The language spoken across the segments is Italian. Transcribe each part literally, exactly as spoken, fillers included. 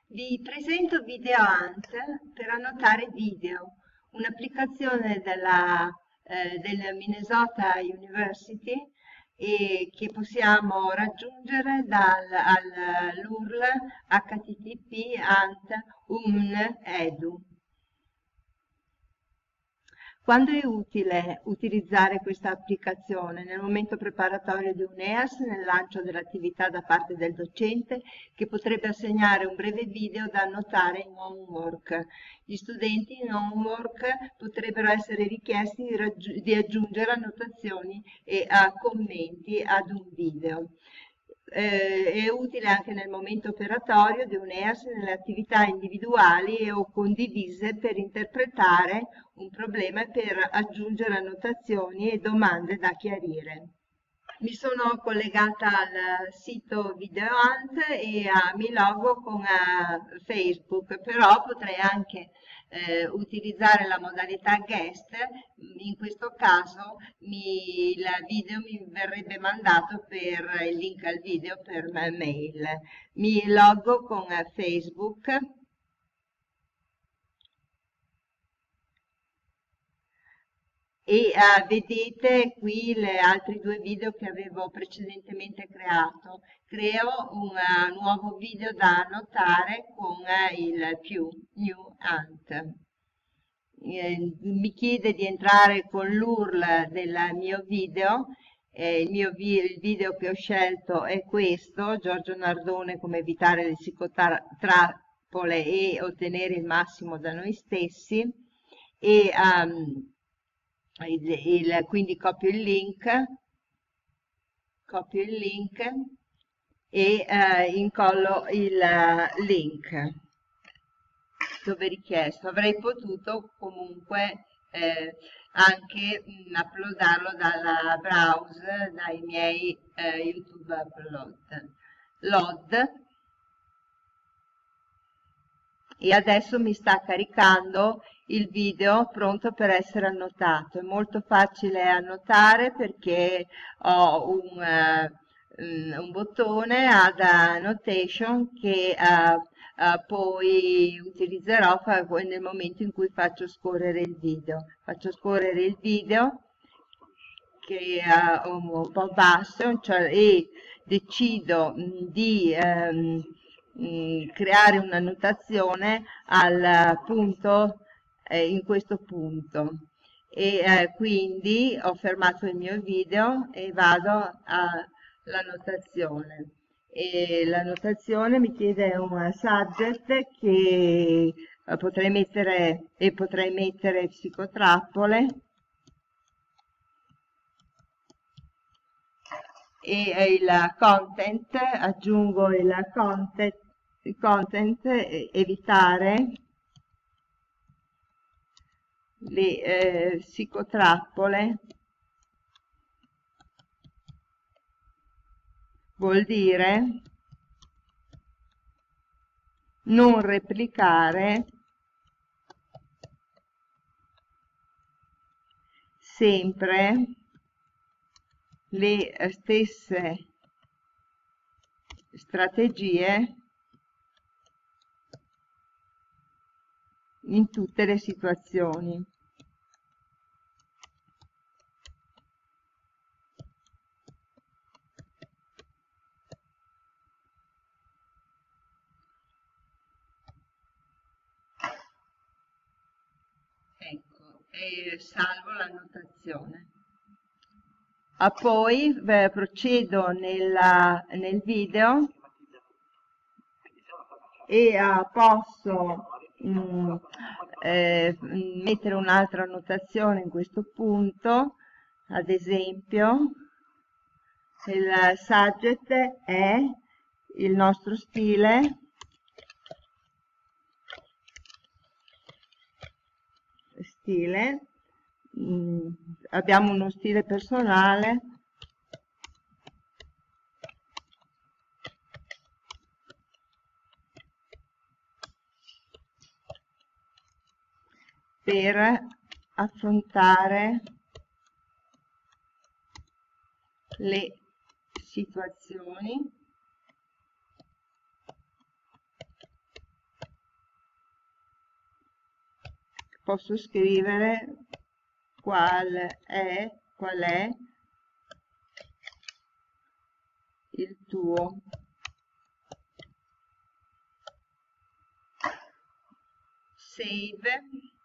Vi presento VideoHunt per annotare video, un'applicazione della, eh, del Minnesota University e che possiamo raggiungere dal, all'U R L H T T P ant umn edu. Quando è utile utilizzare questa applicazione? Nel momento preparatorio di un E A S, nel lancio dell'attività da parte del docente, che potrebbe assegnare un breve video da annotare in homework. Gli studenti in homework potrebbero essere richiesti di, di aggiungere annotazioni e uh, commenti ad un video. Eh, è utile anche nel momento operatorio di un E A S nelle attività individuali e o condivise per interpretare un problema e per aggiungere annotazioni e domande da chiarire. Mi sono collegata al sito VideoHunt e uh, mi logo con uh, Facebook, però potrei anche eh, utilizzare la modalità guest. In questo caso mi, il video mi verrebbe mandato per il link al video per mail. Mi logo con uh, Facebook. E uh, vedete qui le altri due video che avevo precedentemente creato. Creo un uh, nuovo video da annotare con uh, il più New Ant. Eh, mi chiede di entrare con l'U R L del mio video. Eh, il mio vi il video che ho scelto è questo, Giorgio Nardone, come evitare le psicotrappole e ottenere il massimo da noi stessi. E um, il, il, quindi copio il link, copio il link e eh, incollo il uh, link dove richiesto. Avrei potuto comunque eh, anche mh, uploadarlo dalla browser, dai miei eh, YouTube upload. Load. E adesso mi sta caricando il video pronto per essere annotato. È molto facile annotare perché ho un, uh, un bottone Add Annotation che uh, uh, poi utilizzerò nel momento in cui faccio scorrere il video. Faccio scorrere il video che è uh, un po' basso, cioè, e decido mh, di um, mh, creare un'annotazione al punto, eh, in questo punto. E eh, quindi ho fermato il mio video e vado all'annotazione. E l'annotazione mi chiede un subject che eh, potrei mettere e potrei mettere psicotrappole. E il content, aggiungo il content, il content evitare le eh, psicotrappole, vuol dire non replicare sempre le stesse strategie in tutte le situazioni. Ecco, e salvo l'annotazione. Ah, poi beh, procedo nella, nel video e ah, posso mh, eh, mettere un'altra annotazione in questo punto, ad esempio il subject è il nostro stile, stile mh, abbiamo uno stile personale per affrontare le situazioni posso scrivere qual è, qual è il tuo save,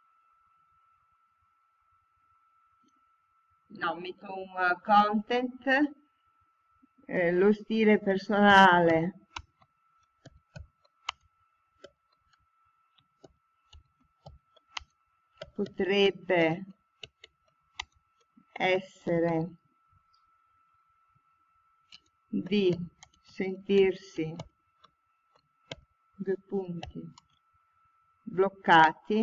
no, metto un uh, content, eh, lo stile personale potrebbe essere di sentirsi due punti bloccati,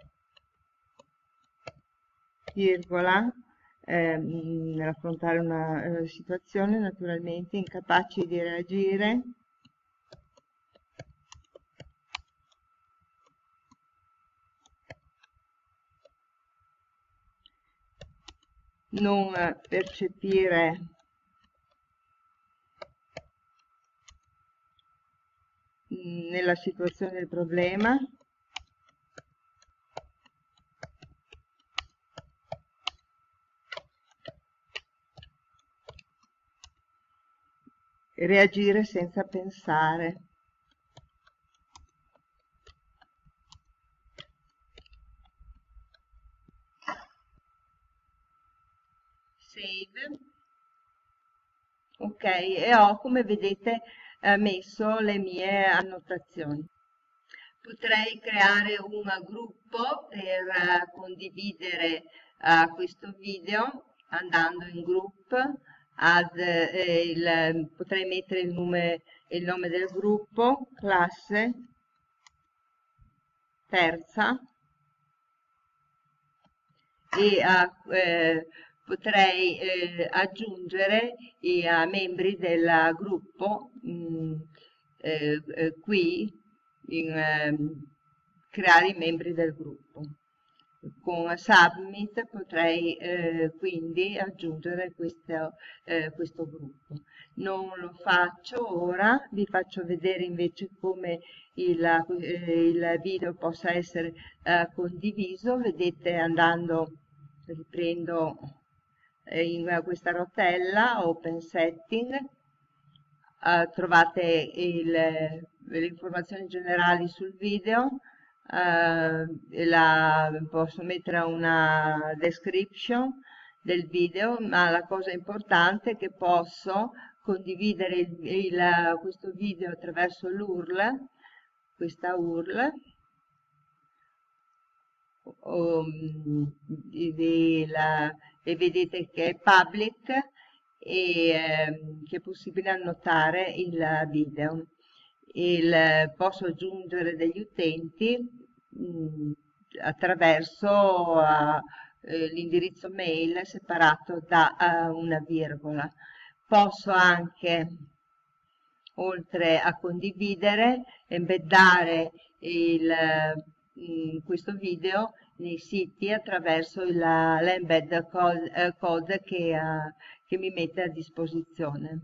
virgola, eh, nell'affrontare una eh, situazione, naturalmente incapaci di reagire, non percepire nella situazione del problema, reagire senza pensare. Save. Ok, e ho, come vedete, eh, messo le mie annotazioni. Potrei creare un gruppo per eh, condividere eh, questo video andando in group, ad, eh, il, potrei mettere il nome, il nome del gruppo, classe terza, e eh, eh, potrei eh, aggiungere i eh, membri del gruppo mh, eh, eh, qui, in, ehm, creare i membri del gruppo. Con Submit potrei eh, quindi aggiungere questo, eh, questo gruppo. Non lo faccio ora, vi faccio vedere invece come il, eh, il video possa essere eh, condiviso. Vedete, andando, riprendo eh, in questa rotella Open Setting, eh, trovate il, le informazioni generali sul video. Uh, la, posso mettere una description del video, ma la cosa importante è che posso condividere il, il, questo video attraverso l'U R L, questa U R L, um, di, la, e vedete che è public e eh, che è possibile annotare il video. Il, posso aggiungere degli utenti mh, attraverso uh, eh, l'indirizzo mail separato da uh, una virgola. Posso anche, oltre a condividere, embeddare il, mh, questo video nei siti attraverso l'embed code, eh, code che, uh, che mi mette a disposizione.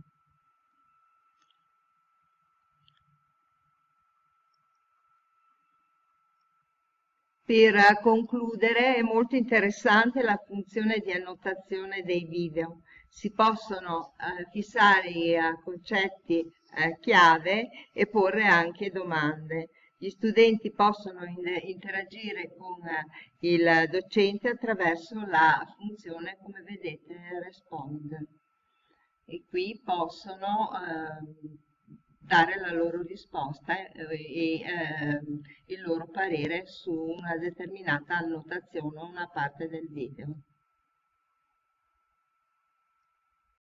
Per concludere, è molto interessante la funzione di annotazione dei video. Si possono eh, fissare i eh, concetti eh, chiave e porre anche domande. Gli studenti possono in interagire con eh, il docente attraverso la funzione, come vedete, Respond. E qui possono eh, dare la loro risposta eh, e eh, il loro parere su una determinata annotazione o una parte del video.